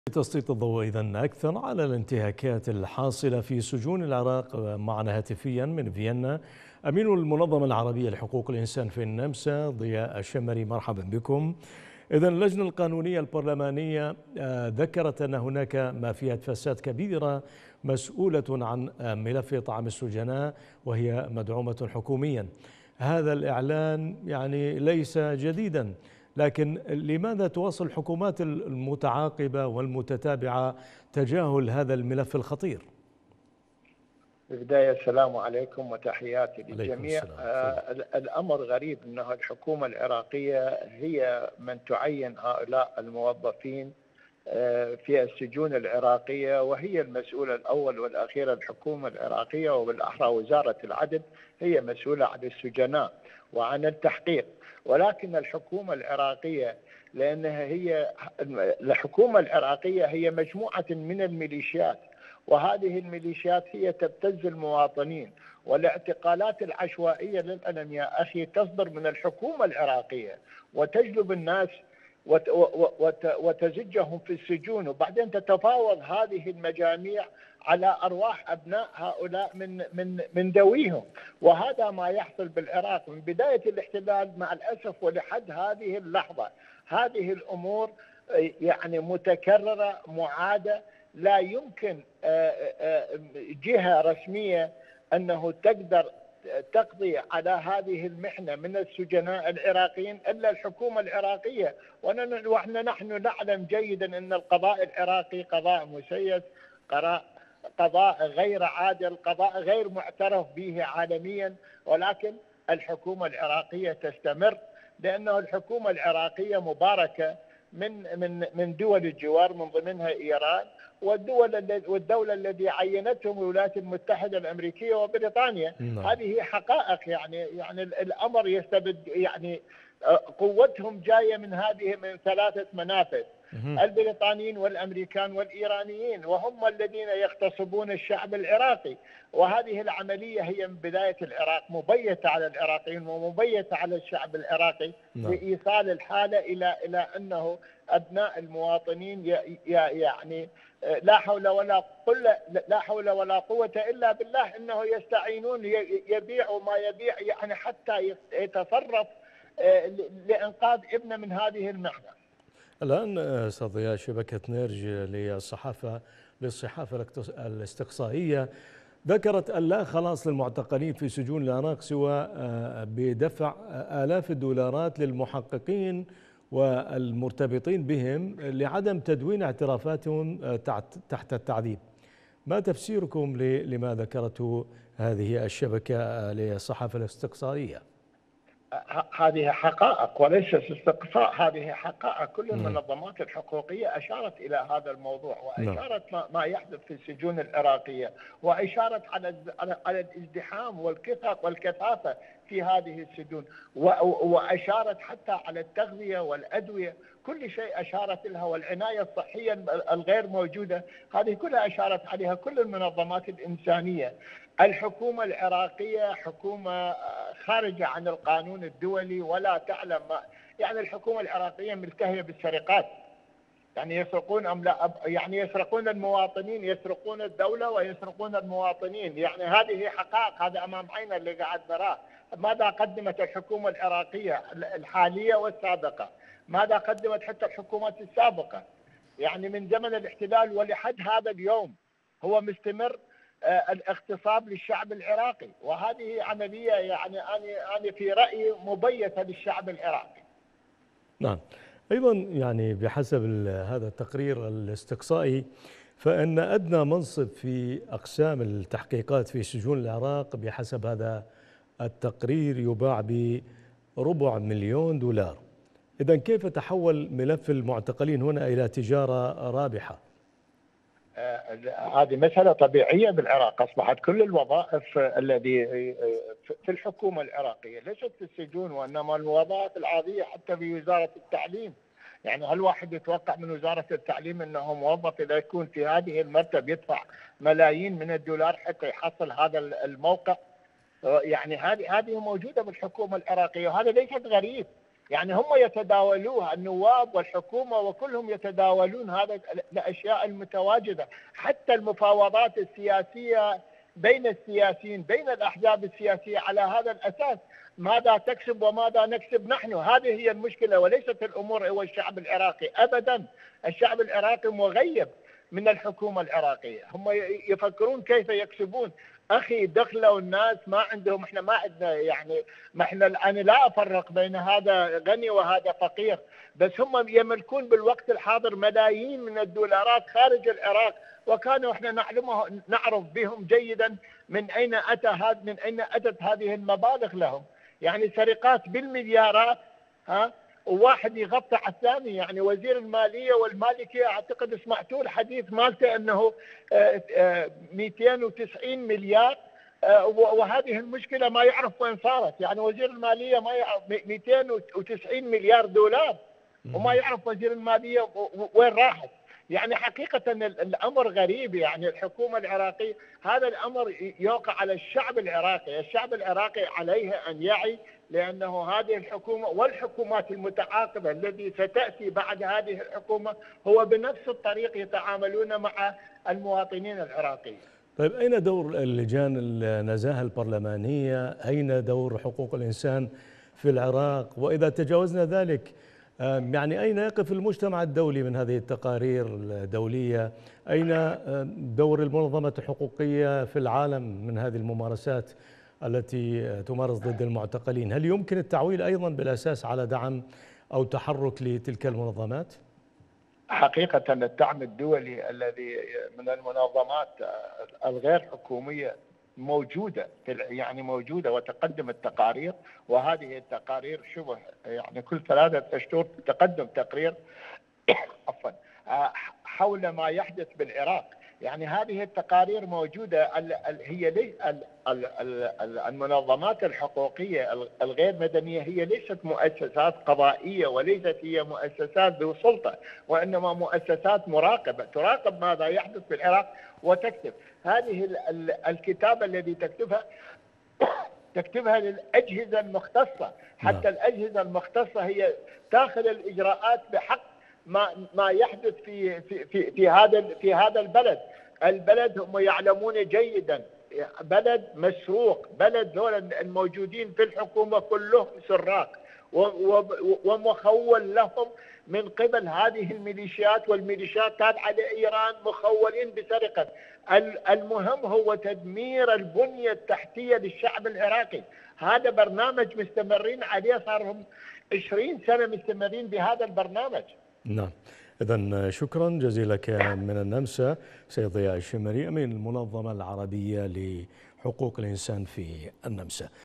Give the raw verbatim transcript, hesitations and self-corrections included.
تسليط الضوء إذن أكثر على الانتهاكات الحاصلة في سجون العراق معنا هاتفيا من فيينا أمين المنظمة العربية لحقوق الإنسان في النمسا ضياء الشمري. مرحبا بكم. إذن اللجنة القانونية البرلمانية ذكرت أن هناك مافيات فساد كبيرة مسؤولة عن ملف طعام السجناء وهي مدعومة حكوميا. هذا الإعلان يعني ليس جديدا، لكن لماذا تواصل الحكومات المتعاقبة والمتتابعة تجاهل هذا الملف الخطير؟ في البداية السلام عليكم وتحياتي للجميع. آه الأمر غريب أنه الحكومة العراقية هي من تعين هؤلاء الموظفين آه في السجون العراقية، وهي المسؤولة الأول والأخير. الحكومة العراقية وبالأحرى وزارة العدل هي مسؤولة عن السجناء وعن التحقيق، ولكن الحكومة العراقية لأنها هي الحكومة العراقية هي مجموعة من الميليشيات، وهذه الميليشيات هي تبتز المواطنين، والاعتقالات العشوائية للألم يا أخي تصدر من الحكومة العراقية وتجلب الناس وتزجهم في السجون، وبعدين تتفاوض هذه المجاميع على أرواح أبناء هؤلاء من من من ذويهم. وهذا ما يحصل بالعراق من بداية الاحتلال مع الأسف ولحد هذه اللحظة. هذه الأمور يعني متكررة معادة، لا يمكن جهة رسمية أنه تقدر تقضي على هذه المحنة من السجناء العراقيين إلا الحكومة العراقية. ونحن نحن نعلم جيدا أن القضاء العراقي قضاء مسيس، قضاء غير عادل، قضاء غير معترف به عالميا، ولكن الحكومة العراقية تستمر لأنه الحكومة العراقية مباركة من من من دول الجوار من ضمنها إيران، والدول والدولة التي عينتهم الولايات المتحدة الأمريكية وبريطانيا. نعم. هذه حقائق، يعني يعني الأمر يستبد، يعني قوتهم جاية من هذه من ثلاثة منافذ، البريطانيين والأمريكان والإيرانيين، وهم الذين يغتصبون الشعب العراقي. وهذه العملية هي من بداية العراق مبيتة على العراقيين ومبيتة على الشعب العراقي لإيصال الحالة إلى إلى أنه أبناء المواطنين يعني لا حول ولا قوة لا حول ولا قوة إلا بالله أنه يستعينون يبيعوا ما يبيع، يعني حتى يتصرف لإنقاذ ابنه من هذه المحنة. الآن أستاذ ضياء، شبكة نيرج للصحافة للصحافة الاستقصائية ذكرت أن لا خلاص للمعتقلين في سجون العراق سوى بدفع آلاف الدولارات للمحققين والمرتبطين بهم لعدم تدوين اعترافاتهم تحت التعذيب. ما تفسيركم لما ذكرته هذه الشبكة للصحافة الاستقصائية؟ هذه حقائق وليس استقصاء، هذه حقائق. كل المنظمات الحقوقية أشارت إلى هذا الموضوع، وأشارت ما يحدث في السجون العراقية، وأشارت على على الازدحام والكثرة والكثافة في هذه السجون، وأشارت حتى على التغذية والأدوية، كل شيء أشارت لها، والعناية الصحية الغير موجودة، هذه كلها أشارت عليها كل المنظمات الإنسانية. الحكومة العراقية حكومة خارجة عن القانون الدولي ولا تعلم ما، يعني الحكومة العراقية ملتهية بالسرقات، يعني يسرقون أملاك، يعني يسرقون المواطنين، يسرقون الدولة ويسرقون المواطنين، يعني هذه حقائق، هذا أمام عيننا اللي قاعد نراه. ماذا قدمت الحكومة العراقية الحالية والسابقة؟ ماذا قدمت حتى الحكومات السابقة؟ يعني من زمن الاحتلال ولحد هذا اليوم هو مستمر الاغتصاب للشعب العراقي، وهذه عملية يعني أنا أنا في رأيي مبيتة للشعب العراقي. نعم. أيضا يعني بحسب هذا التقرير الاستقصائي فإن أدنى منصب في أقسام التحقيقات في سجون العراق بحسب هذا التقرير يباع بربع مليون دولار. إذن كيف تحول ملف المعتقلين هنا إلى تجارة رابحة؟ هذه مسألة طبيعية بالعراق. أصبحت كل الوظائف الذي في الحكومة العراقية ليست في السجون، وإنما الوظائف العادية حتى في وزارة التعليم. يعني هل واحد يتوقع من وزارة التعليم أنه موظف إذا يكون في هذه المرتبة يدفع ملايين من الدولار حتى يحصل هذا الموقع؟ يعني هذه هذه موجودة بالحكومة العراقية، وهذا ليس غريب. يعني هم يتداولوها، النواب والحكومة وكلهم يتداولون هذا الأشياء المتواجدة. حتى المفاوضات السياسية بين السياسيين، بين الأحزاب السياسية، على هذا الأساس، ماذا تكسب وماذا نكسب نحن. هذه هي المشكلة، وليست الأمور هو الشعب العراقي أبدا. الشعب العراقي مغيب من الحكومة العراقية، هم يفكرون كيف يكسبون. أخي دخلوا الناس ما عندهم، احنا ما عندنا يعني، ما احنا الآن لا أفرق بين هذا غني وهذا فقير، بس هم يملكون بالوقت الحاضر ملايين من الدولارات خارج العراق، وكانوا احنا نعلمه نعرف بهم جيدا من أين أتى هذا، من أين أتت هذه المبالغ لهم. يعني سرقات بالمليارات، ها، وواحد يغطي على الثاني. يعني وزير المالية والمالكية أعتقد سمعتوا الحديث مالته أنه مئتين وتسعين مليار، وهذه المشكلة ما يعرف وين صارت. يعني وزير المالية ما يعرف مئتين وتسعين مليار دولار، وما يعرف وزير المالية وين راحت. يعني حقيقة الأمر غريب. يعني الحكومة العراقية، هذا الأمر يوقع على الشعب العراقي. الشعب العراقي عليه أن يعي، لأنه هذه الحكومة والحكومات المتعاقبة التي ستأتي بعد هذه الحكومة هو بنفس الطريق يتعاملون مع المواطنين العراقيين. طيب، أين دور اللجان النزاهة البرلمانية؟ أين دور حقوق الإنسان في العراق؟ وإذا تجاوزنا ذلك، يعني أين يقف المجتمع الدولي من هذه التقارير الدولية؟ أين دور المنظمات الحقوقية في العالم من هذه الممارسات التي تمارس ضد المعتقلين؟ هل يمكن التعويل أيضا بالأساس على دعم أو تحرك لتلك المنظمات؟ حقيقة الدعم الدولي الذي من المنظمات الغير حكومية موجودة، يعني موجودة وتقدم التقارير، وهذه التقارير شبه يعني كل ثلاثة أشهر تقدم تقرير عفوا حول ما يحدث بالعراق. يعني هذه التقارير موجودة. هي ليس المنظمات الحقوقية الغير مدنية هي ليست مؤسسات قضائية، وليست هي مؤسسات ذو سلطة، وإنما مؤسسات مراقبة تراقب ماذا يحدث في العراق وتكتب. هذه الكتابة التي تكتبها تكتبها للأجهزة المختصة. حتى الأجهزة المختصة هي تأخذ الإجراءات بحق ما ما يحدث في في في, في هذا في هذا البلد. البلد هم يعلمون جيدا بلد مسروق، بلد ذول الموجودين في الحكومة كلهم سراق ومخول لهم من قبل هذه الميليشيات، والميليشيات تابعة لإيران مخولين بسرقة. المهم هو تدمير البنية التحتية للشعب العراقي. هذا برنامج مستمرين عليه، صار لهم عشرين سنة مستمرين بهذا البرنامج. نعم، إذن شكرا جزيلا لك من النمسا سيد ضياء الشمري، أمين المنظمة العربية لحقوق الإنسان في النمسا.